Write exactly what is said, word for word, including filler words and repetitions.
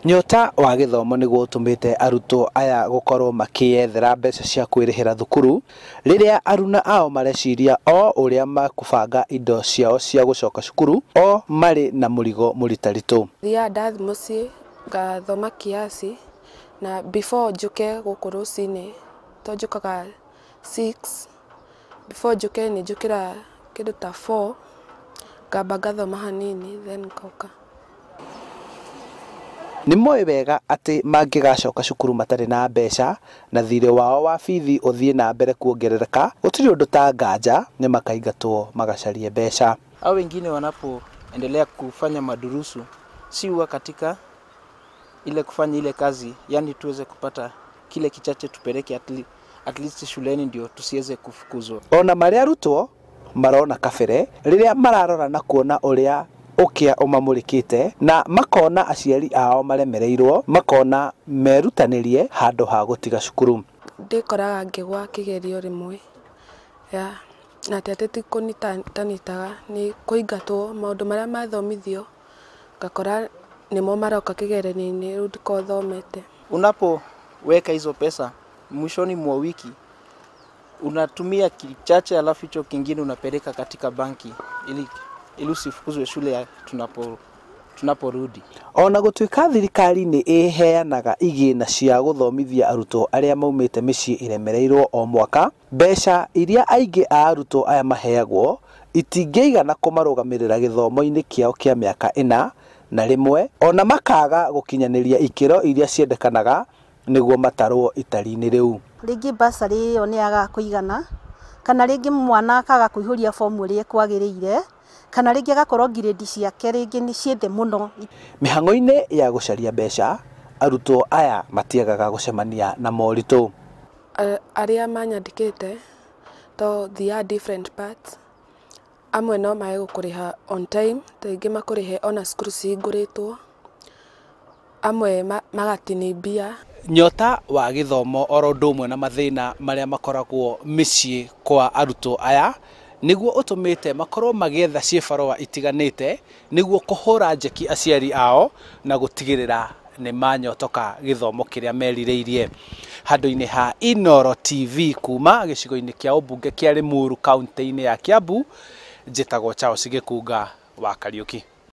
Nyota wa githomo niguo utumite arutwo aya gukorwo makiyethera mbeca cia kwirihira thukuru riria aruna ao mareciria o uria makubanga indo ciao cia gucoka cukuru o mari na murigo muritaritu. Thia ndathi mucii ngathoma kiasi na before njuke guku rucini to njukaga six, before njuke ni njukira kindu ta four ngamba ngathoma hanini then ngauka. Ni moyo wega ati mangigacoka cukuru matari na mbeca na thire wao wa bithi uthie na mbere kuongerereka gutiri undu ta nganja ni makaingatwo magacarie mbeca. Au wengine wanapoendelea kufanya madurusu si huwa katika ile kufanya ile kazi, yani tuweze kupata kile kichache tupeleke at, le at least shuleni ndio tusiweze kufukuzwa. Ona mari arutwo marona kabere riria mararora na kuona uria ukia umamurikite na makona aciari ao maremereirwo makona merutanirie handu ha gutiga cukuru. Ndikoraga ngigwa kigerio rimwe ya na tete kunitanitaga ni kuingatwo maundu maria mathomithio ngakora nimo maroka kigerio-ini riu ndikothomete. Unapoweka hizo pesa mwishoni mwa wiki unatumia kichache alafu hicho kingine unapeleka katika banki ili ili usifukuzwe shule ya tunapo tunaporudi. Ona gutuika thirikari ni iheanaga igina cia guthomithia arutwo aria maumite micii iremereirwo o mwaka, mbeca iria aingi a arutwo aya maheagwo itingĩigana kumarugamirira githomo-ini kiao kia miaka ina na rimwe ona makaga gukinyaniria ikiro iria ciendekanaga niguo matarwo itari-ini riu. Ringi basari iyo ni aga kuigana kana ringi mwana akaga kuihuria fomu iria kwagiriire kana ringi agakorwo grade ciake ringi ni ciende muno. Mihango-ini ya gucaria mbeca arutwo aya matiagaga gucemania na moritu. Aria manyandikite to thia different parts. Amwe no mae gukuriha on time, taingi makurihe ona cukuru cinguritwo. Amwe magatini mbia. Nyota wa githomo oro ndumwe na mathina maria makoragwo micii kwa arutwo aya niguo utumite makorwo magietha ciibarua itiganite niguo kuhura njeki aciari ao na gutigirira ni manyotoka githomo kiria meririirie. Handu-ini ha Inooro T V kuma gicigo-ini kia ubunge kia Limuru kaunti-ini ya Kiambu, njitagwo Charles Gikunga wa Kariuki.